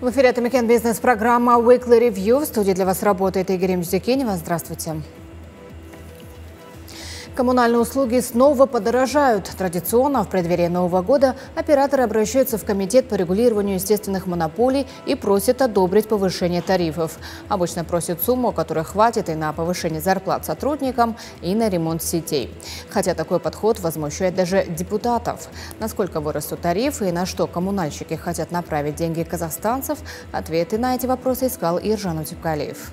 В эфире «Атамекен бизнес-программа Weekly Review. В студии для вас работает Игорь Мздекенева. Здравствуйте. Коммунальные услуги снова подорожают. Традиционно в преддверии Нового года операторы обращаются в Комитет по регулированию естественных монополий и просят одобрить повышение тарифов. Обычно просят сумму, которой хватит и на повышение зарплат сотрудникам, и на ремонт сетей. Хотя такой подход возмущает даже депутатов. Насколько вырастут тарифы и на что коммунальщики хотят направить деньги казахстанцев, ответы на эти вопросы искал Иржан Утепкалиев.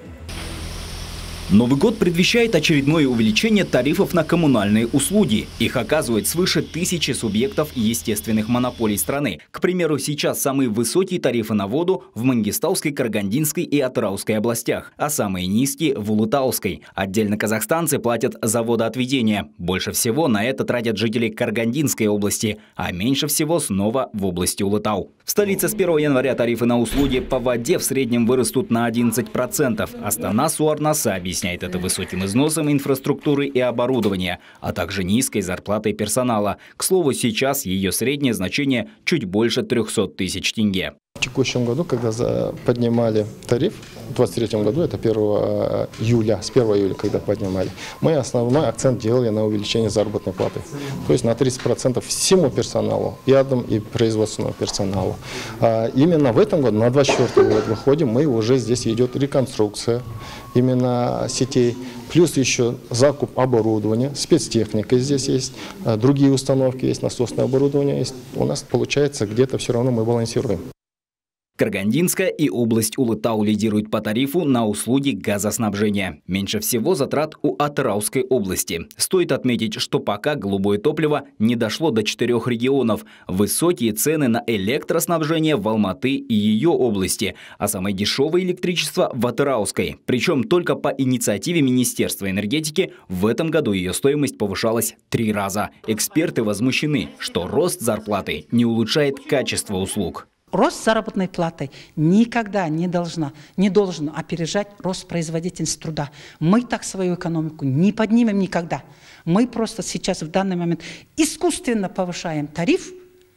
Новый год предвещает очередное увеличение тарифов на коммунальные услуги. Их оказывают свыше 1000 субъектов естественных монополий страны. К примеру, сейчас самые высокие тарифы на воду в Мангистауской, Карагандинской и Атырауской областях, а самые низкие в Улутауской. Отдельно казахстанцы платят за водоотведение. Больше всего на это тратят жители Карагандинской области, а меньше всего снова в области Улутау. В столице с 1 января тарифы на услуги по воде в среднем вырастут на 11%. Астана Су Арнасы объясняет это высоким износом инфраструктуры и оборудования, а также низкой зарплатой персонала. К слову, сейчас ее среднее значение чуть больше 300 тысяч тенге. В текущем году, когда поднимали тариф, в 2023 году, это 1 июля, с 1 июля, когда поднимали, мы основной акцент делали на увеличение заработной платы. То есть на 30% всему персоналу, и адом, и производственному персоналу. Именно в этом году, на 2024 год выходим, мы уже здесь идет реконструкция именно сетей, плюс еще закуп оборудования, спецтехника здесь есть, другие установки есть, насосное оборудование есть. У нас получается где-то все равно мы балансируем. Карагандинская и область Улытау лидируют по тарифу на услуги газоснабжения. Меньше всего затрат у Атырауской области. Стоит отметить, что пока голубое топливо не дошло до 4 регионов. Высокие цены на электроснабжение в Алматы и ее области, а самое дешевое электричество в Атырауской. Причем только по инициативе Министерства энергетики в этом году ее стоимость повышалась 3 раза. Эксперты возмущены, что рост зарплаты не улучшает качество услуг. Рост заработной платы никогда не должен опережать рост производительности труда. Мы так свою экономику не поднимем никогда. Мы просто сейчас в данный момент искусственно повышаем тариф.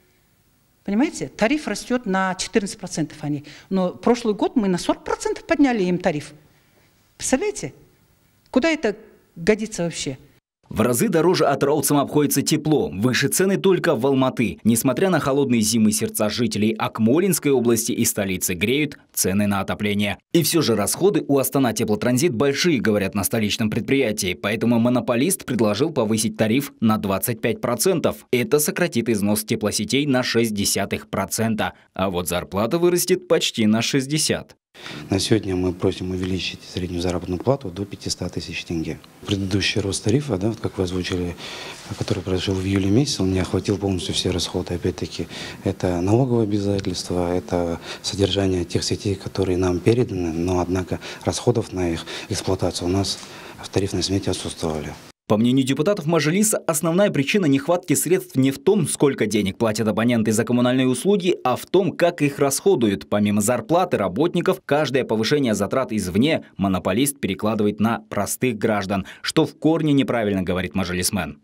Понимаете? Тариф растет на 14%. Но прошлый год мы на 40% подняли им тариф. Представляете? Куда это годится вообще? В разы дороже атыраутцам обходится тепло. Выше цены только в Алматы. Несмотря на холодные зимы, сердца жителей Акмолинской области и столицы греют цены на отопление. И все же расходы у Астана Теплотранзит большие, говорят на столичном предприятии. Поэтому монополист предложил повысить тариф на 25%. Это сократит износ теплосетей на 0,6%. А вот зарплата вырастет почти на 60%. На сегодня мы просим увеличить среднюю заработную плату до 500 тысяч тенге. Предыдущий рост тарифа, да, как вы озвучили, который произошел в июле месяце, он не охватил полностью все расходы. Опять-таки, это налоговые обязательства, это содержание тех сетей, которые нам переданы, но, однако, расходов на их эксплуатацию у нас в тарифной смете отсутствовали. По мнению депутатов Мажилиса, основная причина нехватки средств не в том, сколько денег платят абоненты за коммунальные услуги, а в том, как их расходуют. Помимо зарплаты работников, каждое повышение затрат извне монополист перекладывает на простых граждан, что в корне неправильно, говорит мажилисмен.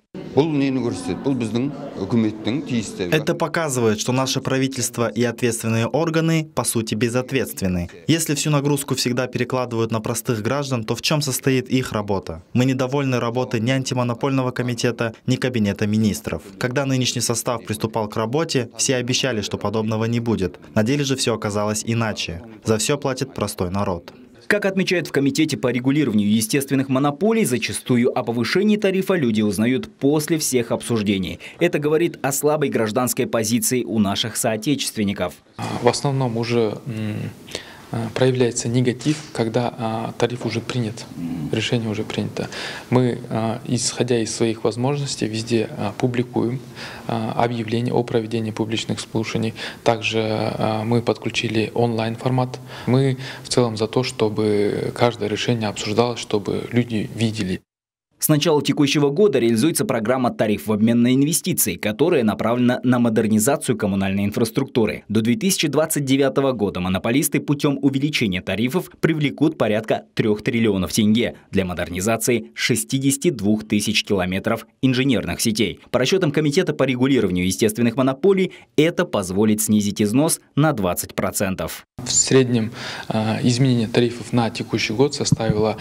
Это показывает, что наше правительство и ответственные органы, по сути, безответственны. Если всю нагрузку всегда перекладывают на простых граждан, то в чем состоит их работа? Мы недовольны работой ни антимонопольного комитета, ни кабинета министров. Когда нынешний состав приступал к работе, все обещали, что подобного не будет. На деле же все оказалось иначе. За все платит простой народ. Как отмечают в Комитете по регулированию естественных монополий, зачастую о повышении тарифа люди узнают после всех обсуждений. Это говорит о слабой гражданской позиции у наших соотечественников. В основном уже проявляется негатив, когда тариф уже принят, решение уже принято. Мы, исходя из своих возможностей, везде публикуем объявление о проведении публичных слушаний. Также мы подключили онлайн-формат. Мы в целом за то, чтобы каждое решение обсуждалось, чтобы люди видели. С начала текущего года реализуется программа «Тариф в обмен на инвестиции», которая направлена на модернизацию коммунальной инфраструктуры. До 2029 года монополисты путем увеличения тарифов привлекут порядка 3 триллионов тенге для модернизации 62 тысяч километров инженерных сетей. По расчетам Комитета по регулированию естественных монополий, это позволит снизить износ на 20%. В среднем изменение тарифов на текущий год составило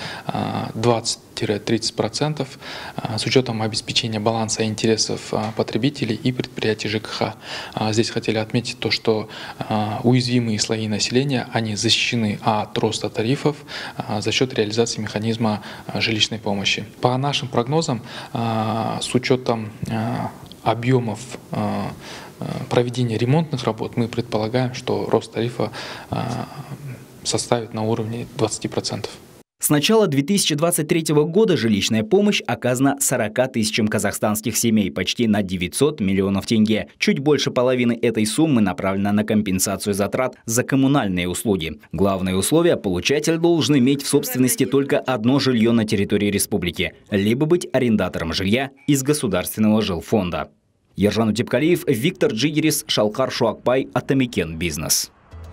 20-30% с учетом обеспечения баланса интересов потребителей и предприятий ЖКХ. Здесь хотели отметить то, что уязвимые слои населения, они защищены от роста тарифов за счет реализации механизма жилищной помощи. По нашим прогнозам, с учетом объемов проведения ремонтных работ, мы предполагаем, что рост тарифа составит на уровне 20%. С начала 2023 года жилищная помощь оказана 40 тысячам казахстанских семей, почти на 900 миллионов тенге. Чуть больше половины этой суммы направлена на компенсацию затрат за коммунальные услуги. Главное условие – получатель должен иметь в собственности только одно жилье на территории республики, либо быть арендатором жилья из государственного жилфонда. Ержан Утепкалиев, Виктор Джигерис, Шалкар Шуакбай, Атамекен Бизнес.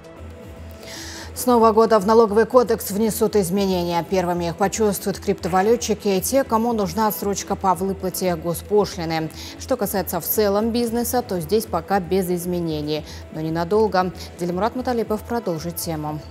С Нового года в налоговый кодекс внесут изменения. Первыми их почувствуют криптовалютчики и те, кому нужна отсрочка по выплате госпошлины. Что касается в целом бизнеса, то здесь пока без изменений. Но ненадолго. Дильмурат Муталипов продолжит тему.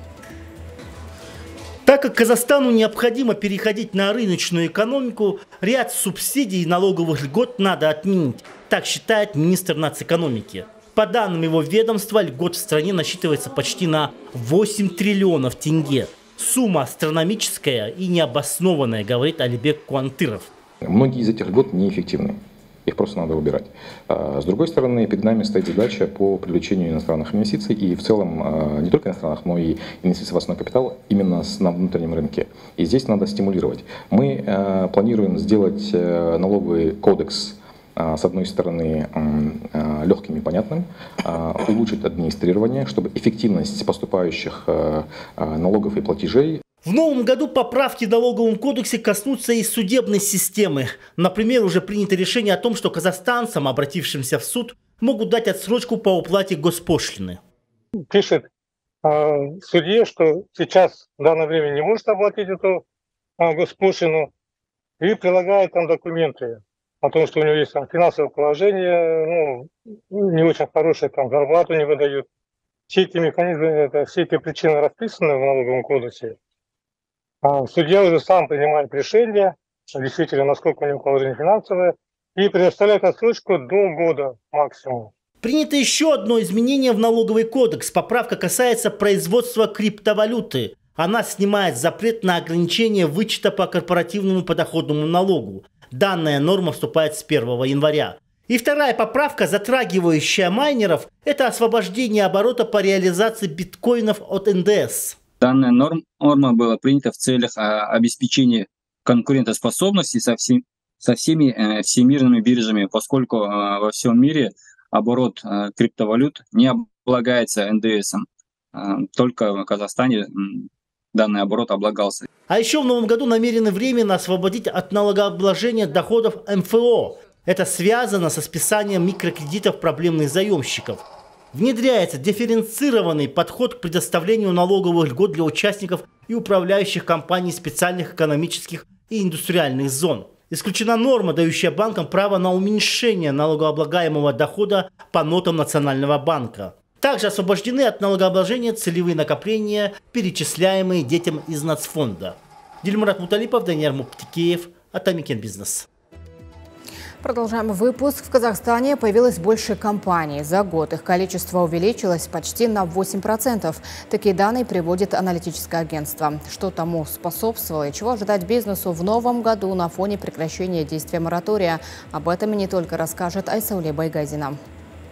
Так как Казахстану необходимо переходить на рыночную экономику, ряд субсидий и налоговых льгот надо отменить. Так считает министр нацэкономики. По данным его ведомства, льгот в стране насчитывается почти на 8 триллионов тенге. Сумма астрономическая и необоснованная, говорит Алибек Куантыров. Многие из этих льгот неэффективны. Их просто надо убирать. С другой стороны, перед нами стоит задача по привлечению иностранных инвестиций и в целом не только иностранных, но и инвестиций в основной капитал именно на внутреннем рынке. И здесь надо стимулировать. Мы планируем сделать налоговый кодекс с одной стороны легким и понятным, улучшить администрирование, чтобы эффективность поступающих налогов и платежей. В новом году поправки в налоговом кодексе коснутся и судебной системы. Например, уже принято решение о том, что казахстанцам, обратившимся в суд, могут дать отсрочку по уплате госпошлины. Пишет судье, что сейчас в данное время не может оплатить эту госпошлину, и прилагает там документы о том, что у него есть там финансовое положение, не очень хорошее, там зарплату не выдают. Все эти механизмы, все эти причины расписаны в налоговом кодексе. Судья уже сам принимает решение, действительно, насколько у него положение финансовое, и предоставляет отсрочку до года максимум. Принято еще одно изменение в налоговый кодекс. Поправка касается производства криптовалюты. Она снимает запрет на ограничение вычета по корпоративному подоходному налогу. Данная норма вступает с 1 января. И вторая поправка, затрагивающая майнеров, это освобождение оборота по реализации биткоинов от НДС. Данная норма была принята в целях обеспечения конкурентоспособности со всеми всемирными биржами, поскольку во всем мире оборот криптовалют не облагается НДСом. Только в Казахстане данный оборот облагался. А еще в новом году намерены временно освободить от налогообложения доходов МФО. Это связано со списанием микрокредитов проблемных заемщиков. Внедряется дифференцированный подход к предоставлению налоговых льгот для участников и управляющих компаний специальных экономических и индустриальных зон. Исключена норма, дающая банкам право на уменьшение налогооблагаемого дохода по нотам Национального банка. Также освобождены от налогообложения целевые накопления, перечисляемые детям из нацфонда. Дильмурат Муталипов, Данияр Муптикеев, Атамекен Бизнес. Продолжаем выпуск. В Казахстане появилось больше компаний. За год их количество увеличилось почти на 8%. Такие данные приводит аналитическое агентство. Что тому способствовало и чего ожидать бизнесу в новом году на фоне прекращения действия моратория? Об этом и не только расскажет Айсауле Байгазина.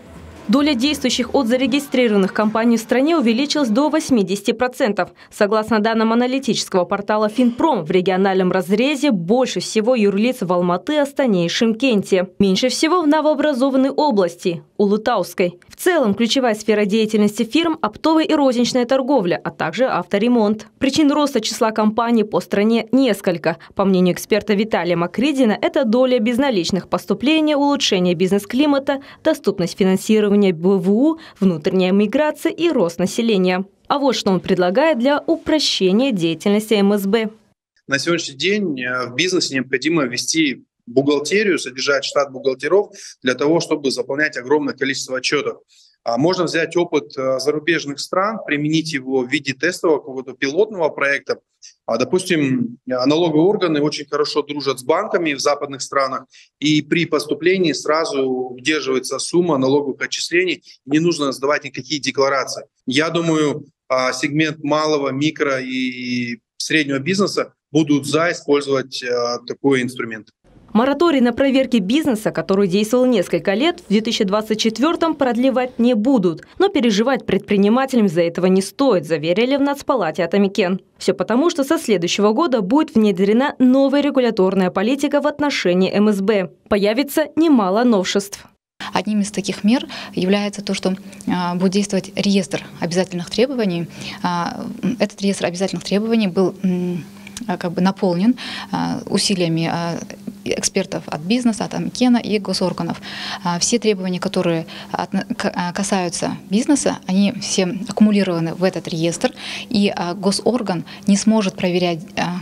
Доля действующих от зарегистрированных компаний в стране увеличилась до 80%. Согласно данным аналитического портала Финпром, в региональном разрезе больше всего юрлиц в Алматы, Астане и Шымкенте. Меньше всего в новообразованной области – Улутауской. В целом, ключевая сфера деятельности фирм – оптовая и розничная торговля, а также авторемонт. Причин роста числа компаний по стране несколько. По мнению эксперта Виталия Макридина, это доля безналичных поступлений, улучшение бизнес-климата, доступность финансирования БВУ, внутренняя миграция и рост населения. А вот что он предлагает для упрощения деятельности МСБ. На сегодняшний день в бизнесе необходимо ввести бухгалтерию, содержать штат бухгалтеров для того, чтобы заполнять огромное количество отчетов. Можно взять опыт зарубежных стран, применить его в виде тестового какого-то пилотного проекта. Допустим, налоговые органы очень хорошо дружат с банками в западных странах, и при поступлении сразу удерживается сумма налоговых отчислений, не нужно сдавать никакие декларации. Я думаю, сегмент малого, микро и среднего бизнеса будут использовать такой инструмент. Мораторий на проверки бизнеса, который действовал несколько лет, в 2024-м продлевать не будут. Но переживать предпринимателям за этого не стоит, заверили в Нацпалате Атамикен. Все потому, что со следующего года будет внедрена новая регуляторная политика в отношении МСБ. Появится немало новшеств. Одним из таких мер является то, что будет действовать реестр обязательных требований. Этот реестр обязательных требований был наполнен усилиями экспертов от бизнеса, от Атамикена и госорганов. Все требования, которые касаются бизнеса, они все аккумулированы в этот реестр, и госорган не сможет проверять,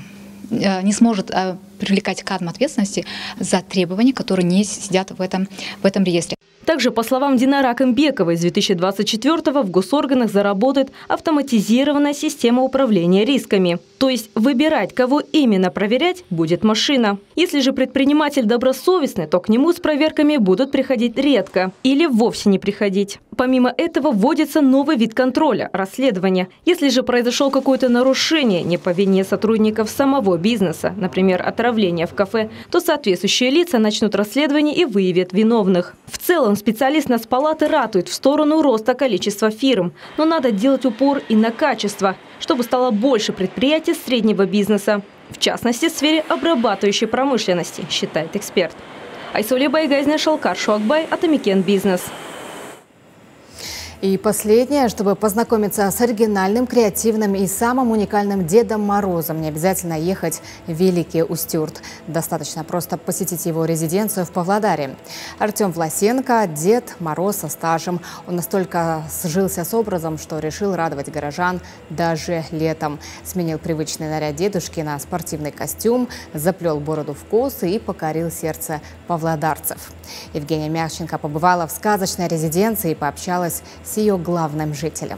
не сможет привлекать к ответственности за требования, которые не сидят в этом реестре. Также, по словам Динары Акымбековой, с 2024-го в госорганах заработает автоматизированная система управления рисками. То есть выбирать, кого именно проверять, будет машина. Если же предприниматель добросовестный, то к нему с проверками будут приходить редко или вовсе не приходить. Помимо этого вводится новый вид контроля – расследования. Если же произошло какое-то нарушение не по вине сотрудников самого бизнеса, например, отравление в кафе, то соответствующие лица начнут расследование и выявят виновных. В целом, специалист Нацпалаты ратует в сторону роста количества фирм. Но надо делать упор и на качество, чтобы стало больше предприятий среднего бизнеса. В частности, в сфере обрабатывающей промышленности, считает эксперт. Айсуле Байгазина, Шалкар Шуакбай, Атамикен Бизнес. И последнее, чтобы познакомиться с оригинальным, креативным и самым уникальным Дедом Морозом, не обязательно ехать в Великий Устюрт. Достаточно просто посетить его резиденцию в Павлодаре. Артем Власенко – Дед Мороз со стажем. Он настолько сжился с образом, что решил радовать горожан даже летом. Сменил привычный наряд дедушки на спортивный костюм, заплел бороду в косы и покорил сердце павлодарцев. Евгения Мягченко побывала в сказочной резиденции и пообщалась с ее главным жителем.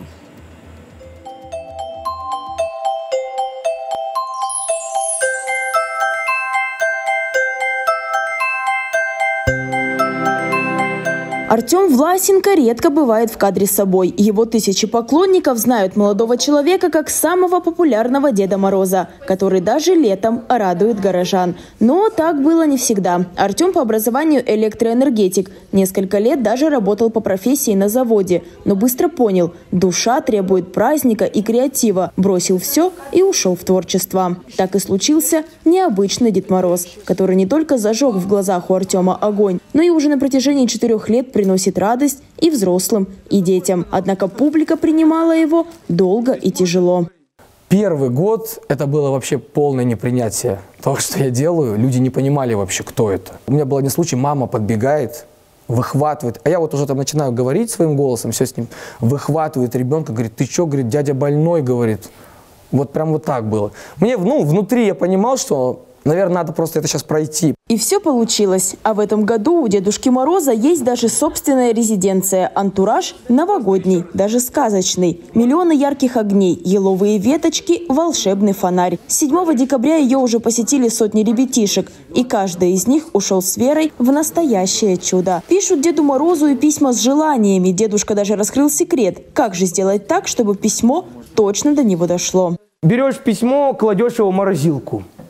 Артем Власенко редко бывает в кадре с собой. Его тысячи поклонников знают молодого человека как самого популярного Деда Мороза, который даже летом радует горожан. Но так было не всегда. Артем по образованию электроэнергетик. Несколько лет даже работал по профессии на заводе. Но быстро понял – душа требует праздника и креатива. Бросил все и ушел в творчество. Так и случился необычный Дед Мороз, который не только зажег в глазах у Артема огонь, но и уже на протяжении 4 лет приносит радость и взрослым, и детям. Однако публика принимала его долго и тяжело. Первый год это было вообще полное непринятие того, что я делаю. Люди не понимали вообще, кто это. У меня был один случай, мама подбегает, выхватывает, а я вот уже там начинаю говорить своим голосом, все с ним, выхватывает ребенка, говорит: ты что, говорит, дядя больной, говорит. Вот прям вот так было. Мне, внутри я понимал, что, наверное, надо просто это сейчас пройти. И все получилось. А в этом году у Дедушки Мороза есть даже собственная резиденция. Антураж новогодний, даже сказочный. Миллионы ярких огней, еловые веточки, волшебный фонарь. С 7 декабря ее уже посетили сотни ребятишек. И каждый из них ушел с верой в настоящее чудо. Пишут Деду Морозу и письма с желаниями. Дедушка даже раскрыл секрет. Как же сделать так, чтобы письмо точно до него дошло? Берешь письмо, кладешь его в морозилку.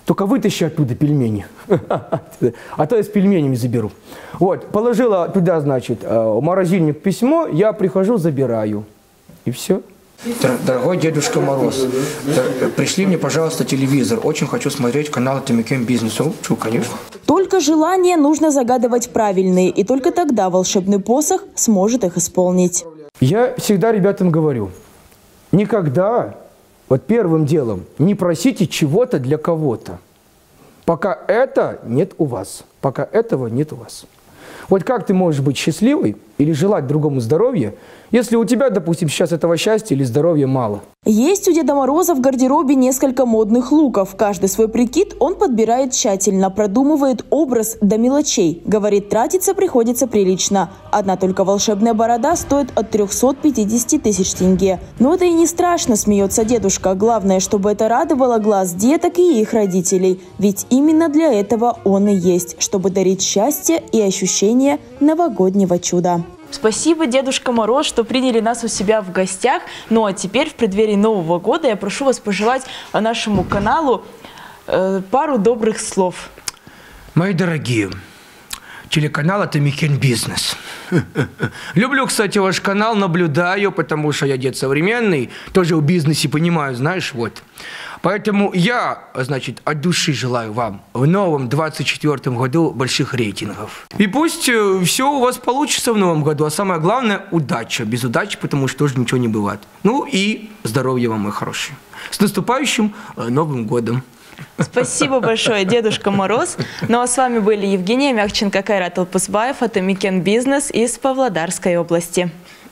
только вытащи оттуда пельмени, а то я с пельменями заберу. Вот, положила туда, значит, в морозильник письмо, я прихожу, забираю, и все. Дорогой Дедушка Мороз, пришли мне, пожалуйста, телевизор. Очень хочу смотреть канал Атамекен Бизнес. Конечно. Только желания нужно загадывать правильные, и только тогда волшебный посох сможет их исполнить. Я всегда ребятам говорю, никогда, вот первым делом, не просите чего-то для кого-то, пока это нет у вас, пока этого нет у вас. Вот как ты можешь быть счастливой или желать другому здоровья, если у тебя, допустим, сейчас этого счастья или здоровья мало? Есть у Деда Мороза в гардеробе несколько модных луков. Каждый свой прикид он подбирает тщательно, продумывает образ до мелочей. Говорит, тратиться приходится прилично. Одна только волшебная борода стоит от 350 тысяч тенге. Но это и не страшно, смеется дедушка. Главное, чтобы это радовало глаз деток и их родителей. Ведь именно для этого он и есть, чтобы дарить счастье и ощущение новогоднего чуда. Спасибо, Дедушка Мороз, что приняли нас у себя в гостях. Ну а теперь, в преддверии Нового года, я прошу вас пожелать нашему каналу пару добрых слов. Мои дорогие, телеканал Атамекен Бизнес. Люблю, кстати, ваш канал, наблюдаю, потому что я дед современный, тоже в бизнесе понимаю, знаешь, вот. Поэтому я, значит, от души желаю вам в новом 2024 году больших рейтингов. И пусть все у вас получится в новом году, а самое главное – удача. Без удачи, потому что тоже ничего не бывает. Ну и здоровья вам, мои хорошие. С наступающим Новым годом! Спасибо большое, Дедушка Мороз. Ну а с вами были Евгения Мягченко, Кайрат Алпусбаев, Атамекен Бизнес из Павлодарской области.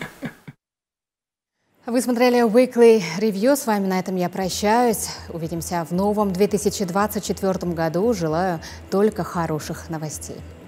Вы смотрели Weekly Review. С вами на этом я прощаюсь. Увидимся в новом 2024 году. Желаю только хороших новостей.